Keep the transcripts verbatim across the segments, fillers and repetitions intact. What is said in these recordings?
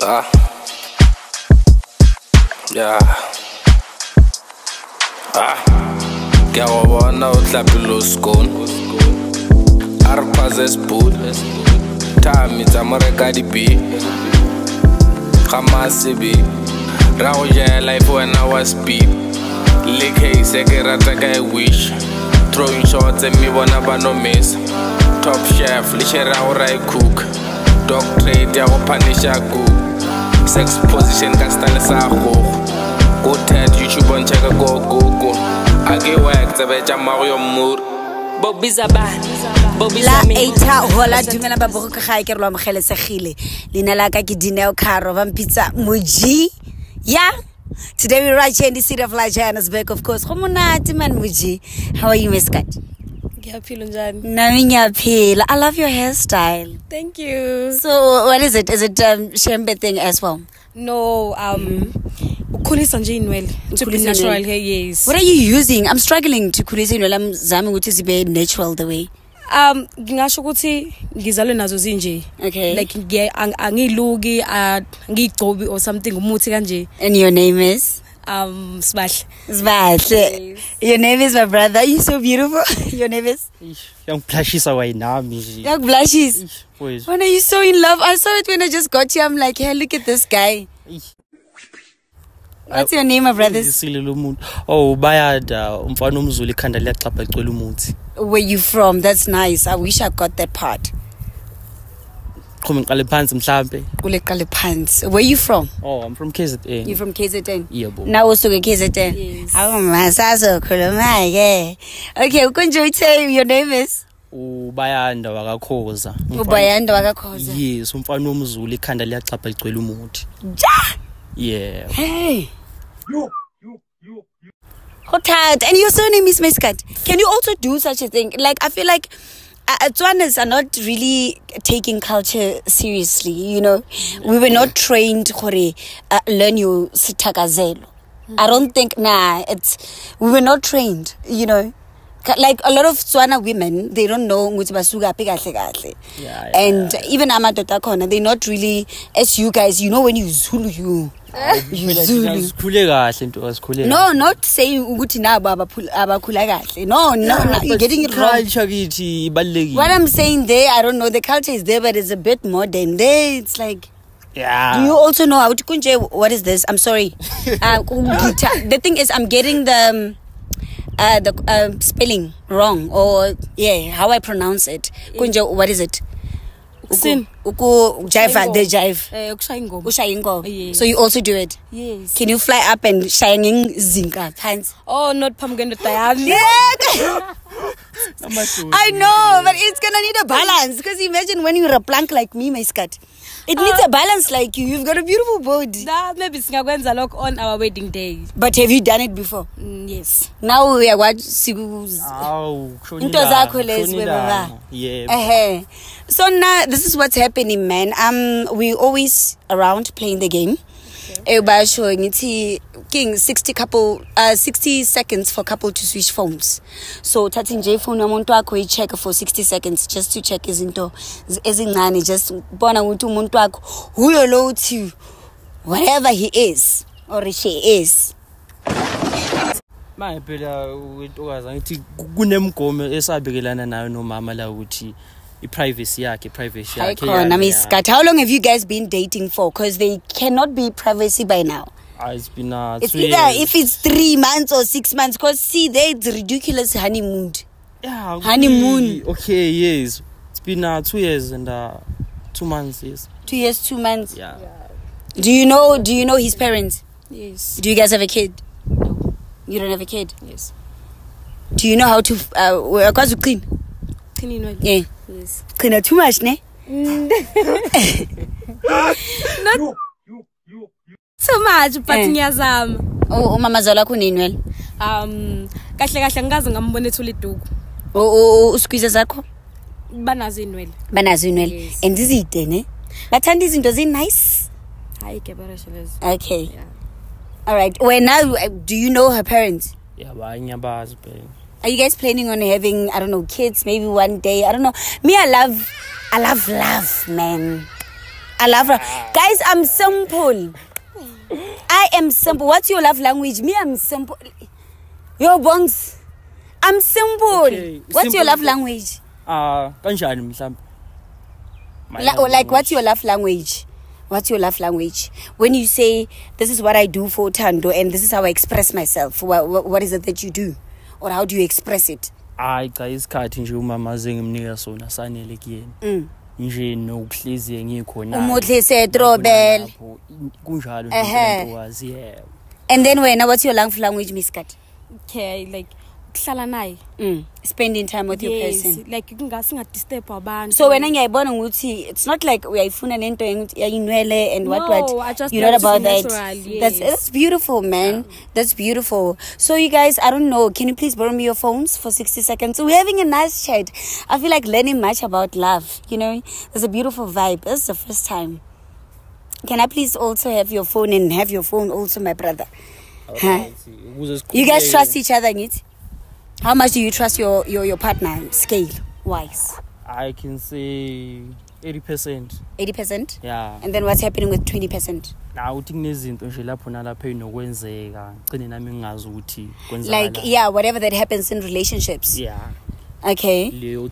Ah, yeah. Ah, ke go bona o tlapile scone. Arpaze spoon. Time tsa mo reka di bi. Khamase bi. Ra go ja life when I was speed. Lick hey se ke rata ka wish. Throwing shots and me bona ba no miss. Top chef, le shera go rai cook. Dog trade ya go punisha cook. Sex position ka style sa go. Go ted YouTube on check go go go. Age work tse be tsa Mario Moore. Bobiza ba. Bobiza La me. eighta hola dumela ba bogo ka ga ke re lo amogelesegile. Lena la ka ke Dineo Caro van Pizza Muji. Yeah. Today we're right here in the city of La Johannesburg, of course. Khomonati man Muji. How are you, Miss Kat? Ngiyaphila njani? Nami ngiyaphila. I love your hairstyle. Thank you. So what is it? Is it um Shembe thing as well? No, um ukhulisa nje inwele. To be Ukhulisa natural inwele. hair, yes. What are you using? I'm struggling to khulisa inwele. I'm zami ukuthi zibe natural the way. Um ngingasho ukuthi ngizalwe nazo zinje. Okay. Like ngiye ang- angiluki angigcobi or something umuthi kanje. And your name is? Um Sibahle. Sbahle. Your name is my brother. You're so beautiful. Your name is? Yangiplashisa wayinami nje. Young blushes. Boys. When are you so in love? I saw it when I just got you. I'm like, hey, look at this guy. What's your name, my brothers? Isilela umuntu. Oh, bayada umfana omzulu ikhanda liyaxapha licwela umuthi. Where you from? That's nice. I wish I got that part. Qhuma ngiqale phansi mhlambe. Kuleqale phansi. Where you from? Oh, I'm from K Z N. You from K Z N? Yebo. Now also K Z N. Yes. Awu masazo khuluma ke. Okay, ukonje uthe your name is? Ubayanda wakakhoza. Ubayanda wakakhoza. Yes, umfana omzulu ikhanda liyaxapha licwela umuthi. Ja! Yeah. Hey. You, you, you, you. And your surname is Meskat. Can you also do such a thing? Like, I feel like uh, Tswanas are not really taking culture seriously, you know. We were not trained to uh, learn your sitakazelo. I don't think, nah, it's, we were not trained, you know. Ka- Like a lot of Tswana women, they don't know ukuthi basuka phi kahle kahle. Yeah, yeah, And even amadoda khona, they're not really, as you guys, you know, when you Zulu, you. You Zulu. Asikhule kahle into asikhule. No, not saying ukuthi nabo abaphula abakhula kahle. No, no, no, you're getting it wrong. Culture kithi ibalekile. What I'm saying there, I don't know, the culture is there, but it's a bit modern. There, it's like, Yeah. do you also know how to kunje? What is this? I'm sorry. uh, guitar- the thing is, I'm getting the um, uh, the uh, spelling wrong, or yeah, how I pronounce it. Kunje, what is it? Sin. Uku jive, the jive. Eh ukushaya ingoma. Ushaya ingoma. Yeah. So you also do it. Yes. Can you fly up and shining zinga hands? Oh, not phamukeni dayami. Yeah. I know, but it's gonna need a balance. Because imagine when you're a plank like me, my skirt. It needs a balance like you. You've got a beautiful body. Nah, maybe singakwenza lokho on our wedding day. But have you done it before? Mm, yes. Now we are what siku. Awu, Into zakho lezi baba. Yeah. Uh-huh. So now this is what's happening, man. Um, we always around playing the game. Everybody showing it. King sixty couple, uh, sixty seconds for couple to switch phones. So tating J phone umuntu wakho I check for sixty seconds just to check izinto ezincane, just bona ukuthi umuntu wakho huyo lo uthi whatever he is or she is. Manje phela wentokazi ngithi kunemgomo esabekelana nayo nomama la ukuthi iprivacy yakhe privacy Hi, yakhe. Khona, Miss Kat. How long have you guys been dating for? Because they cannot be privacy by now. Ah, it's been uh, It's three either years. if it's three months or six months. Because see, there it's ridiculous honeymoon. Yeah, Honeymoon. we- Okay, yes. It's been uh, two years and uh, two months, yes. Two years, two months. Yeah. Do you know? Do you know his parents? Yes. Do you guys have a kid? You don't have a kid. Yes. Do you know how to? Uh, cause clean. Clean inwele. Yeah. Yes. Clean too much, ne? So much, but Eh. ngiyazama. Oh, mama zala kuninwel. Um kahle kahle ngikaze ngambona ethula iduku. Oh, oh, squeeze zakho. Banazo inwele. Banazo inwel. Yes. And izide, ne? Bathanda izinto zi nice. Hayi ke barasheleza. Okay. Yeah. All right. Well, now, uh, do you know her parents? Yeah, abanye abazi phela. Are you guys planning on having, I don't know, kids maybe one day? I don't know. Me, I love, I love love, man. I love love. Guys, I'm simple. I am simple. What's your love language? Me, I'm simple. Yo, Bongs. I'm simple. Okay. What's simple your love language? Uh, kanjani mhlambe? La- or like, what's your love language? What's your love language? When you say, this is what I do for Thando and this is how I express myself, what, what, what is it that you do? Or how do you express it? Hayi cha isikhathi nje umama zengimnika sona sanele kuyena. Nje nokuhliziye ngikhona. Umuhlise Trobel. Kunjalo nje ntokazi yeah. And then when what's your love language, Miss Kat? Okay, like kuhlala naye. Mm. Spending time with yes, your person. Like kungasinga disturb abantu. So when ngiyayibona ukuthi it's not like uyayifuna lento yayinwele and what no, what. I just you're not about that. Natural, yes. That's that's beautiful, man. Yeah. That's beautiful. So you guys, I don't know, can you please borrow me your phones for sixty seconds? So we're having a nice chat. I feel like learning much about love, you know? There's a beautiful vibe. This is the first time. Can I please also have your phone and have your phone also, my brother? Huh? You guys trust each other, Ngit? How much do you trust your, your, your partner, scale wise? I can say eighty percent. eighty percent? Yeah. And then what's happening with twenty percent? Like, yeah, whatever that happens in relationships. Yeah. Okay.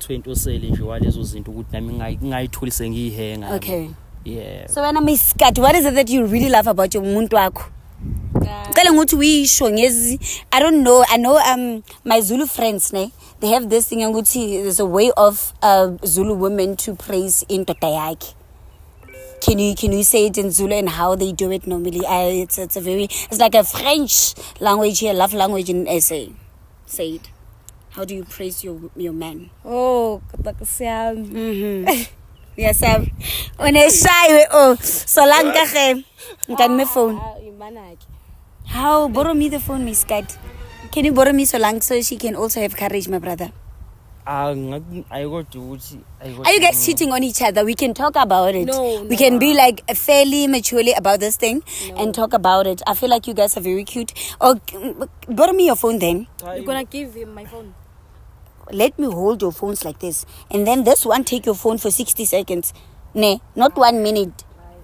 Okay. Yeah. So when I'm Miss Kat, what is it that you really love about your muntu wako? I don't know. I know um my Zulu friends, ne, they have this thing, there's a way of uh, Zulu women to praise in Totayaki. Can you can you say it in Zulu and how they do it normally? Uh, it's it's a very it's like a French language here, love language in S A. Say it. How do you praise your your man? Oh, mm-hmm. Yes, I'm on a shy. Oh, so long can my phone. How? Borrow me the phone, Miss Kat. Can you borrow me so long so she can also have courage, my brother? I got to. Are you guys cheating on each other? We can talk about it. No, we no. can be like fairly maturely about this thing no. and talk about it. I feel like you guys are very cute. Oh, borrow me your phone then. You're gonna give him my phone. Let me hold your phones like this, and then this one take your phone for sixty seconds. Nah, not one minute.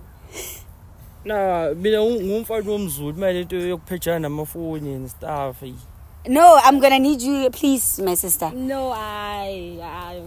Nah, mina ngumfana womZulu manje into yokuphejana namafoni and stuff. No, I'm gonna need you, please, my sister. No, I, I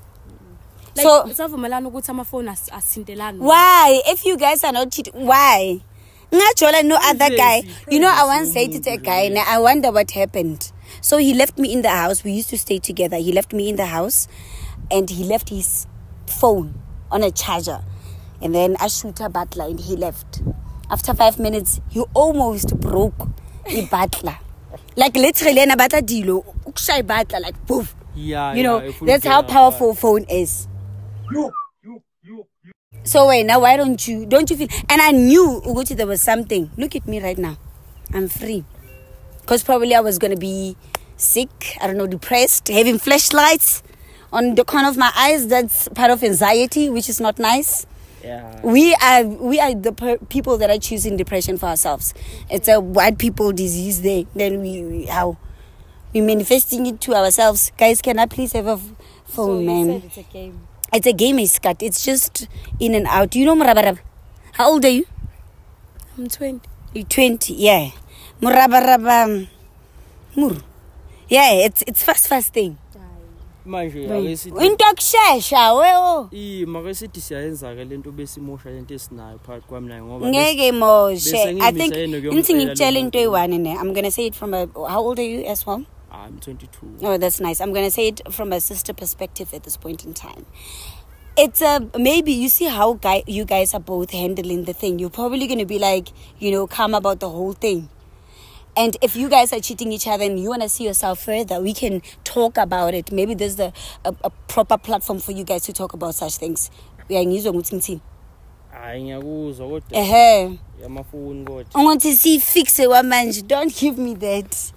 like, so savumelana ukuthi amafoni asintelana. Why? If you guys are not cheating, why? Ngajola no other guy. You know, I once dated a guy and I wonder what happened. So he left me in the house. We used to stay together. He left me in the house and he left his phone on a charger. And then I shoot a butler and he left. After five minutes, he almost broke the butler. Like literally, a butler dilo, ukshay butler, like poof. Yeah, you know, yeah, that's how powerful phone is. You, you, you, you. So wait, now why don't you, don't you feel, and I knew, Uguchi, there was something. Look at me right now. I'm free. Because probably I was going to be sick, I don't know, depressed, having flashlights on the corner of my eyes. That's part of anxiety, which is not nice. Yeah. We are we are the per- people that are choosing depression for ourselves. It's a white people disease there. Then we, we how we manifesting it to ourselves. Guys, can I please have a f- phone, so man? You said it's a game. It's a game, is cut. It's just in and out. You know, Murabarab. How old are you? I'm twenty. You're twenty, yeah. Murabarab. Mur. Yeah, it's it's fast fast thing. Manje into akushesha wewo I make sithi siyayenza ke lento besimosha lento esinayo phakathi kwami naye ngoba ngeke moshe. I think inthi ngikutshela into eyi-one ne. I'm going to say it from a, how old are you as well? I'm twenty-two. Oh, that's nice. I'm going to say it from a sister perspective at this point in time. It's a, maybe you see how guy you guys are both handling the thing. You're probably going to be like, you know, calm about the whole thing. And if you guys are cheating each other and you want to see yourself further, we can talk about it. Maybe there's a, a, a proper platform for you guys to talk about such things. Uyangizwa ukuthi ngithini? Hayi ngiyakuzwa kodwa. Ehe. Yamafoni kodwa. Ungathi si fixe wamanje. Don't give me that.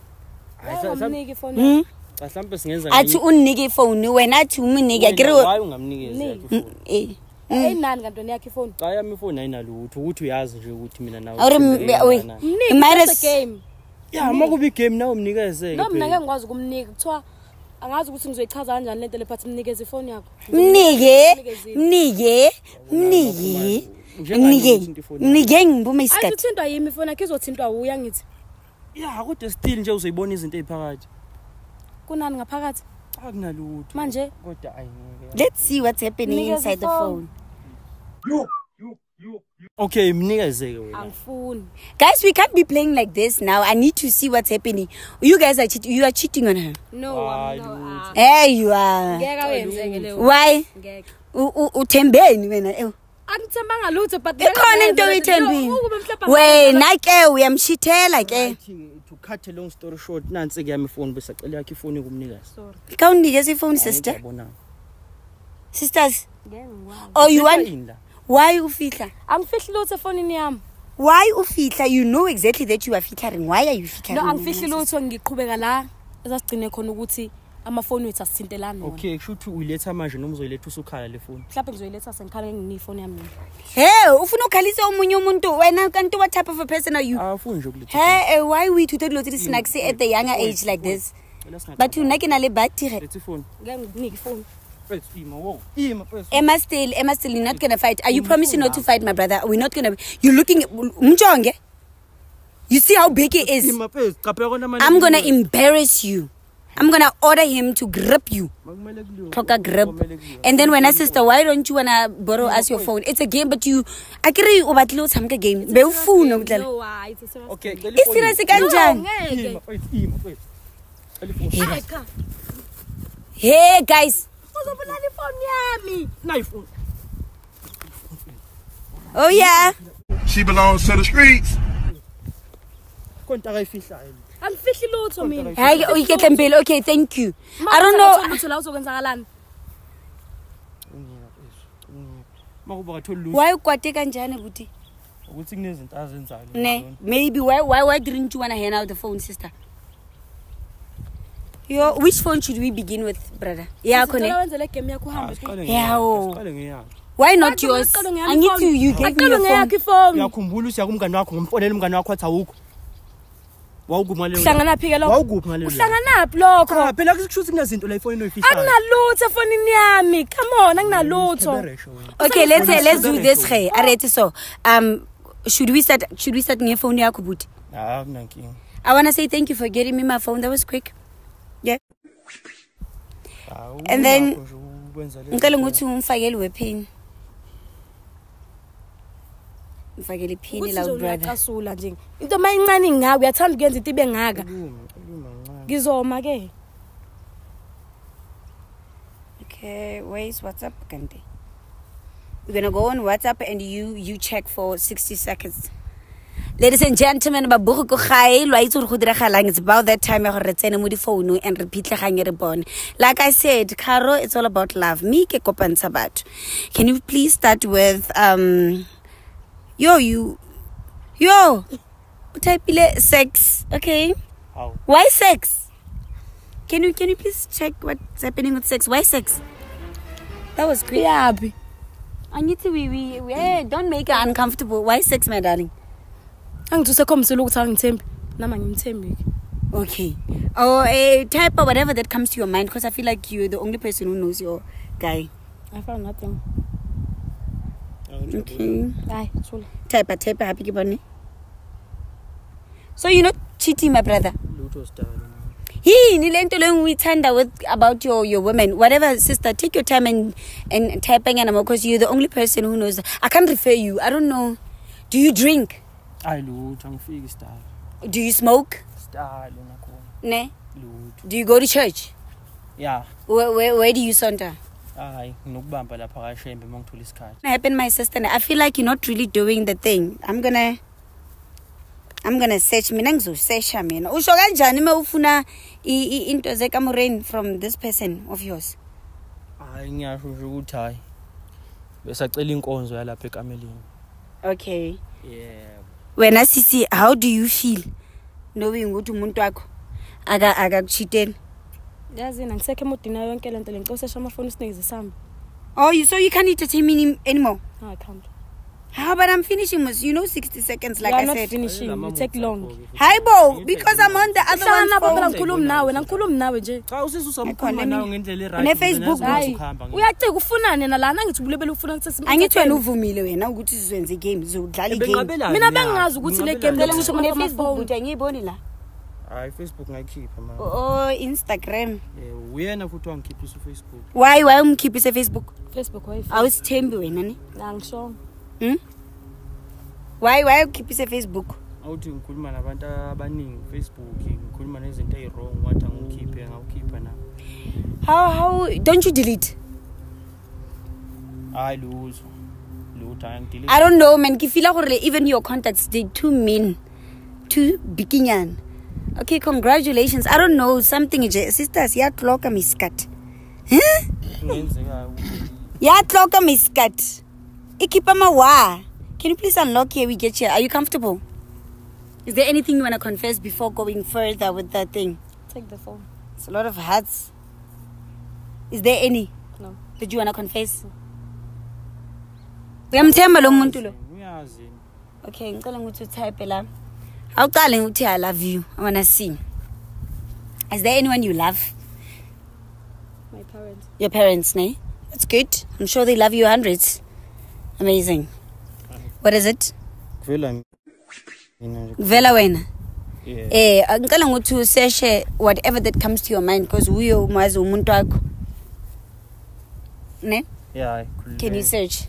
Ayamnike phone. Hmm? Mhlawumbe singenza athi unnike phone wena athi umunike akiri why ungamnikeza phone? Eh. Eh nani kantoni yakhe phone? Cha yami phone ayinalutho ukuthi uyazi nje ukuthi mina nawe. Awuri Mnike game. Yeah, makubi game nawe umnikeze. No mina ngeke ngikwazi ukumnika kuthiwa angazi ukuthi ngizoyichaza kanjani lento le phathi mnikeze ifoni yakho mnike mnike mnike mnike mnike ngibume isikhathi ayithintwa yimi ifoni yakho izothintwa uya ngithi ya kodwa still nje uzoyibona izinto eziphakathi kunani ngaphakathi akunalutho manje kodwa ayingeke let's see what's happening inside the phone. You, you, you, you. Okay, mnikeze wena. angifuni Guys, we can't be playing like this now. I need to see what's happening. You guys are cheating. You are cheating on her. no Ah, I'm no Hey, you are. ngeke uyenzeke leyo Why? ngeke U- u- Uthembeni wena. Ew. angithembanga lutho but Ikhona into oyithembini. Wena ke uyamshithela ke. To cut a long story short, nansi ke yami phone bese cela yakhe ifoni kumnikazi. sorry Kawunike ifone sister. Ngiyabona. Sisters. ngeke ngikwazi Oh, you want Inla. why ufihla? angifihli lutho efonini yami Why ufihla? You know exactly that you are fihlering. Why are you fihlering? no angifihli lutho ngiqhubeka la esasigcine khona ukuthi amafoni wethu asithintelana wona Okay, kusho ukuthi uyiletha manje noma uzoyiletha usukhala le phone. mhlawumbe ngizoyiletha sengikhale nginifoni yami Hey, ufuna ukhalisa umunye umuntu wena kanti what type of a person are you? Afuni nje ukuletha. Hey, uh, why we to tell you snacks at the younger age like this? But you nake na le battery. Let's phone. ngeke ngikunike ifoni Press ima wo. Ima press. Emma still, Emma still, you're not gonna fight. Are you promising not to fight, my brother? We're not gonna. You're looking. Mjonge. You see how big he is. Ima press. Kapela kona manje. I'm gonna embarrass you. I'm gonna order him to grip you. Proper grip. And then when I sister, why don't you wanna borrow us your phone? It's a game, but you. I can't you about little some game. Be phone no. no ah it's serious Okay, It's serious kanjani? Ima press. Ima press. Telephone. Hey guys. uzobona ifoni yami Knife. Oh yeah. She belongs to the streets. Konta kayifihlayo. angifihli lutho mina Hayi uyikethe mpilo. Okay, thank you. I don't know. lutho la uzokwenzakalani Makuba kathola lutho Why ukwate kanjani buti? ukuthi kunezinto azenzayo. Ne, maybe why why why didn't you wanna hand out the phone, sister? Yo, which phone should we begin with, brother? Yeah, Ngicela Kone. wenze le game yakho uhambe Yeah, oh. Qale ngiyakho. Why not Qale yours? ngiyami I need to. You gave me your phone. ngeyakho ifoni Uyakhumbula usiya kumngani wakho ngomfonela umngani wakho athi awukho. Wawuguma leyo. uhlangana phi ke lokho Wawuguphi ngaleyo. uhlangana phi lokho Cha phela kusho kunezinto la iphone oyifihlayo. akunalutho efonini yami come on akunalutho Okay, let's say let's do this. Hey, alright. So, um, should we start? Should we start your phone, Yakubut? Ah, kunankinga. I wanna say thank you for getting me my phone. That was quick. Yeah. And then, ngicela ukuthi ungifakele weapon. Ngifakele iphini la brother. uyaqasula nje into mayincane ngaka uyathanda ukuyenza into ibe ngaka ngizoma ke Okay, where is WhatsApp, Kante? We're gonna go on WhatsApp and you you check for sixty seconds. Ladies and gentlemen, babugo go gae lo itse go diragalang. It's about that time ya go re tsene mo di phone and repeat le gang re bone. Like I said, Caro, it's all about love. Me ke kopantsha batho. Can you please start with um yo you yo type sex, okay? How? Why sex? Can you can you please check what's happening with sex? Why sex? That was great. yabi I need to we we, we hey, don't make her uncomfortable. Why sex, my darling? angithuse khombisela ukuthi angithembi nama ngimthembi Okay. Or a type of whatever that comes to your mind, because I feel like you're the only person who knows your guy. I found nothing Okay. hayi thula Type a type a happy bunny. So you're not cheating, my brother. Lutho style. He nilento le ngiyithanda with about your your women. Whatever, sister, take your time and and typing and because you're the only person who knows. I can't refer you. I don't know. Do you drink? Ay lutho angifiki style. Do you smoke? Style nakhona. Ne? Lutho. Do you go to church? Yeah. Where where, where do you saunter? Hayi nginokubamba lapha kaShembe mangithola isikhathi. What happened, my sister? I feel like you're not really doing the thing. I'm gonna I'm gonna search mina ngizosearcha mina. Usho kanjani uma ufuna into zekamureni from this person of yours? Hayi ngiyasho nje ukuthi hayi. Besacela inkonzo yalapha ekamelini. Okay. Yeah. Wena sisi, how do you feel knowing ukuthi umuntu wakho aka akakuchitela? yazi nangisekhe emodini yonke lento le ngicosesha amafoni sinikeze sami Oh, you so you can't entertain me anymore. no I can't How but I'm finishing with you know sixty seconds like You are I not said. finishing. You take long. Hi Bo, because I'm on the other one. Hlangana phela ngikhuluma nawe, ngikhuluma nawe nje. Cha usesusamkhuluma nawe ngendlela eright. Ne Facebook hayi. Uyacika ufunane nalana ngithi ubulebele ufuna ukuthi simthathe. Angithi wena uvumile wena ukuthi sizenze game, sizodlala igame. Mina bengazi ukuthi le game Ngicela ngisho ne Facebook ukuthi ngiyiboni la. Hayi Facebook ngayikhipha mama. Oh Instagram. Eh uyena futhi wangikhiphisa uFacebook. Why why umkhiphise Facebook? Facebook wifi. Awusithembi wena ne? Angisho. Hmm? Why why ukhiphise Facebook? Awuthi ngikhuluma nabantu abaningi Facebook, ngikhuluma nezinto ezirong wathi angikhiphe ngawukhipha na. How how don't you delete? Hayi lutho. Lutho angidelete. I don't know man, ngifila gore even your contacts they too mean. Too bikinyan. Okay, congratulations. I don't know something nje sisters ya clock miskat. Huh? Ngenzeka. Ya clock miskat. Ikipa mawa. Can you please unlock here? We get here. Are you comfortable? Is there anything you want to confess before going further with that thing? Take the phone. It's a lot of hearts. Is there any? No. Did you want to confess? Uyamthemba lo muntu lo. Uyazi. Okay, ngicela ukuthi utype la. Awuqale ukuthi I love you. I want to see. Is there anyone you love? My parents. Your parents, ne? That's good. I'm sure they love you hundreds. Amazing. What is it? Vela mina. Vela wena. Yeah. Eh, ngicela ukuthi useshe whatever that comes to your mind because uyo umazi umuntu wakho. Ne? Yeah. Can you search?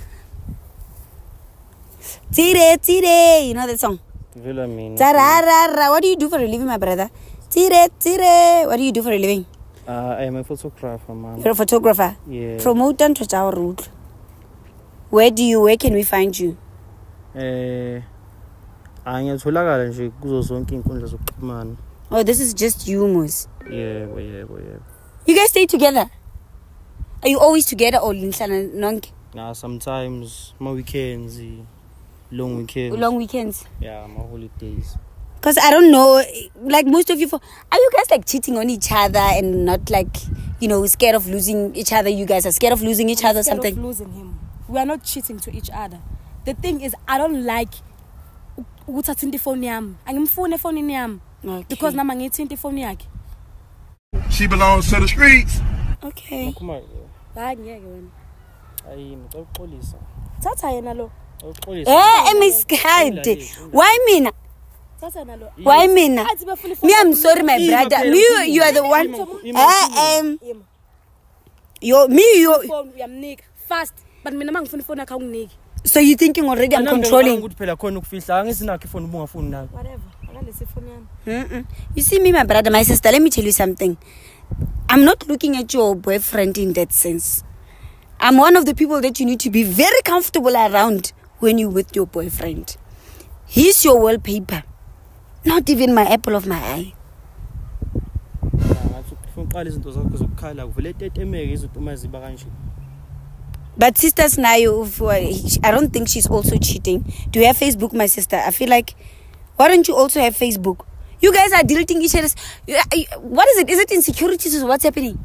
Tire tire, you know that song? Vela mina. Tararara. What do you do for a living, my brother? Tire tire. What do you do for a living? Uh, I am a photographer, ma'am. You're a photographer. Yeah. Promote and to our route. Where do you? Where can we find you? Eh, angiyatholakala nje kuzo zonke inkundla zokuxhumana. Oh, this is just you, Mos. Yebo, yebo, yebo. You guys stay together? Are you always together or linhlana nonke? Nah, sometimes my weekends, long weekends. Long weekends? Yeah, my holidays. Because I don't know, like most of you, for, are you guys like cheating on each other and not like, you know, scared of losing each other? You guys are scared of losing each I'm other or scared something? of losing him. We are not cheating to each other. The thing is, I don't like ukuthatha phone yami. Angimfune phone yami. Okay. Because nama ngithinta phone yakhe. She belongs to the streets. Okay. Kuma Hayi ngeke wena. ayi ngicela ukuxolisa. Thatha yena lo. Uxolisa. Eh, Miss Kade. Why mina? Thatha yena lo. Why mina? Athi bafuna phone. Me, I'm sorry, my brother. Me, you, you are the one. Eh, um, you, me, you. Phone uyamnika fast. But mina mangifuna phone yakhe awunginiki. So you thinking already I'm controlling? Ukuthi phela khona ukufihla angisinakho ifone ubungafuni nayo. Whatever. Akalesi phone yami. Mm-mm. You see me, my brother, my sister, let me tell you something. I'm not looking at your boyfriend in that sense. I'm one of the people that you need to be very comfortable around when you're with your boyfriend. He's your wallpaper. Not even my apple of my eye. Ngathi ufuna uqala izinto zakho zokukhala kuvele tetemeke izinto uma ziba kanje. But sisters Nayo, I don't think she's also cheating. Do you have Facebook, my sister? I feel like, why don't you also have Facebook? You guys are deleting each other's. What is it? Is it insecurities or what's happening?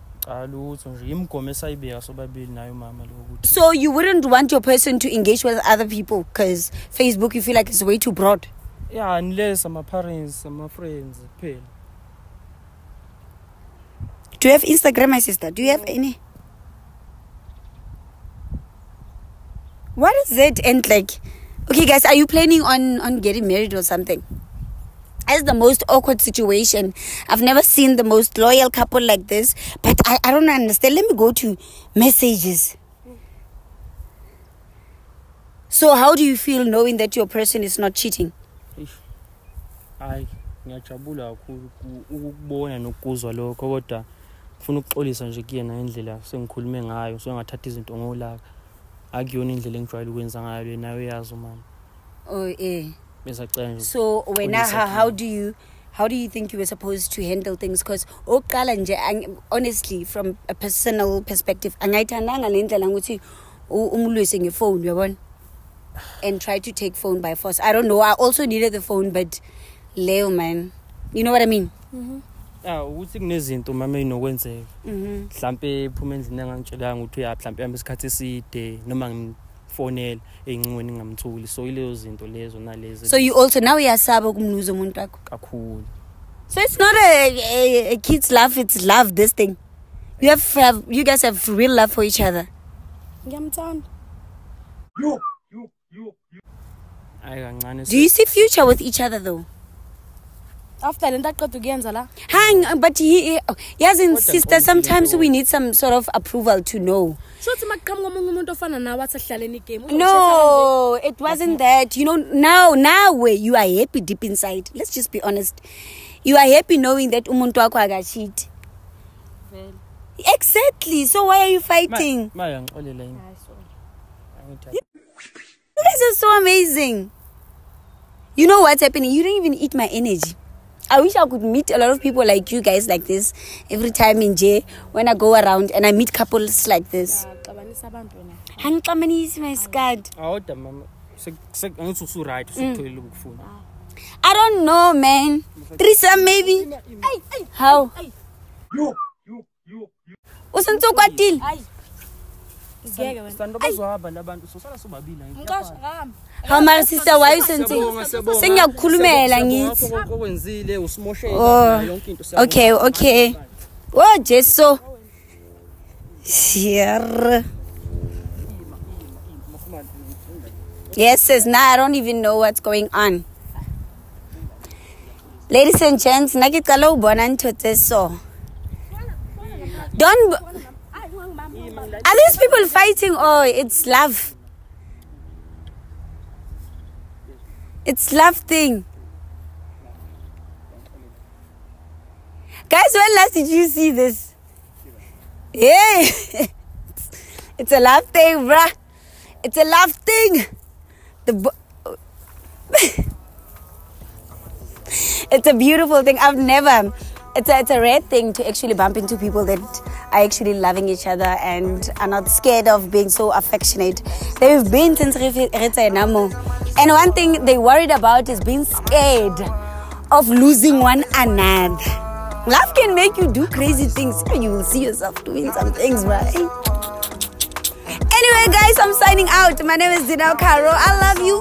So you wouldn't want your person to engage with other people because Facebook, you feel like it's way too broad? Yeah, unless my parents, my friends, pay. Do you have Instagram, my sister? Do you have any? What is it? And like, okay, guys, are you planning on on getting married or something? It's the most awkward situation. I've never seen the most loyal couple like this, but I, I don't understand. Let me go to messages. So how do you feel knowing that your person is not cheating? Hayi, ngiyajabula kakhulu ukubona nokuzwa lokho kodwa ufuna ukuxolisa nje kuyena indlela sengikhulume ngayo so ngathatha izinto ngolaka. Akuyona indlela engijwayele ukwenza ngayo le nayo yazi mama. Oh eh. So when how, how do you how do you think you were supposed to handle things? Because oqala nje honestly from a personal perspective angayithandanga le ndlela ukuthi umlwise ngefone uyabona and try to take phone by force. I don't know, I also needed the phone but Leo man, you know what I mean? Mhm. Ah ukuthi kunezinto mama inokwenzeka. Mhm. Mhlambe iphuma endlini engangitshelanga ukuthi uya mhlambe yami isikhathi eside noma fonela engcweni ngamthuli so ilezo zinto lezo nalezi So you also now uyasaba ukumluza umuntu wakho kakhulu. So it's not a, a, a kid's love, it's love, this thing. You have, have you guys have real love for each other. Ngiyamthanda. You, you, you, you. Ayi kancane. Do you see future with each other though? After lento aqeda ukuyenza la. Hang, but he, yes, and sister, sometimes we need some sort of approval to know. So uthi maqhamuka omunye umuntu ofana nawe athi hlaleni game. No, it wasn't that. You know, now, now where you are happy deep inside. Let's just be honest. You are happy knowing that umuntu wakho akacheat. Exactly. So why are you fighting? Maya ngixolela yini? You guys are so amazing. You know what's happening? You don't even eat my energy. I wish I could meet a lot of people like you guys like this every time in J when I go around and I meet couples like this. Hangixabanisi my skat. Awuda mama. Sek sek angithi usu right usutholile ukufuna. I don't know, man. Threesome maybe. How? You, you, you, you. Usantsokwatil. Ngeke wena. Sando bazohamba labantu sosala sobabili Ngqosha hamba. How my sister why you sensing? Sengiyakukhulumela ngithi. Okwenzile usimoshe yonke into. Okay, okay. Oh, Jesu. Here. Yes, sis, now I don't even know what's going on. Ladies and gents, nakicala ubona ntotse so. Don't. Are these people fighting or it's love? It's love thing. Guys, when last did you see this? Yeah. It's a love thing, bruh. It's a love thing. The bo- It's a beautiful thing. I've never... It's a, it's a rare thing to actually bump into people that are actually loving each other and are not scared of being so affectionate. They've been since Namo. And one thing they worried about is being scared of losing one another. Love can make you do crazy things. You will see yourself doing some things, right? Anyway, guys, I'm signing out. My name is Dinao Caro. I love you.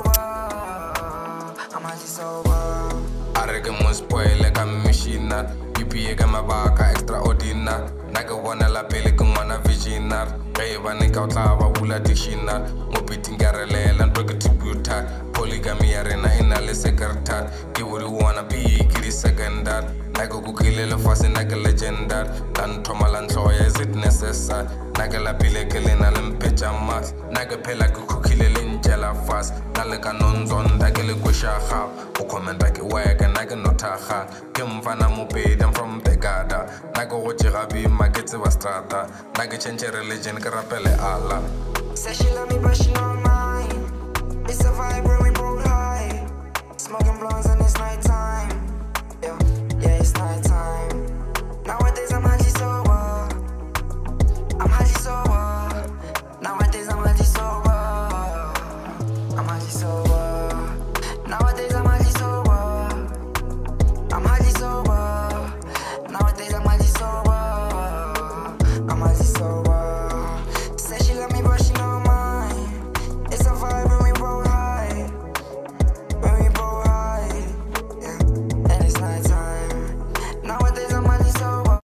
Extraordinary, naga wana la pele kumana viginar, kaya bani kautava ula dishinar, mobiting garelela ndoga tributar, polygamy arena inale secretary, you would wanna be kiri secondary, naga kukile la fase naga legendary, dan tomalan soya is it necessary, naga la pele kele na lempecha mas, naga pela kukile linjela fast, naleka nonzon dagele kushaha, ukomenda ki wega naga notaha, kimfana muped I'm from the gada, naga wochi rabi magetse bastrata, naga change religion karapele Allah. Say she love me but she not mine. It's a vibe when we both high, smoking blunts and it's night time.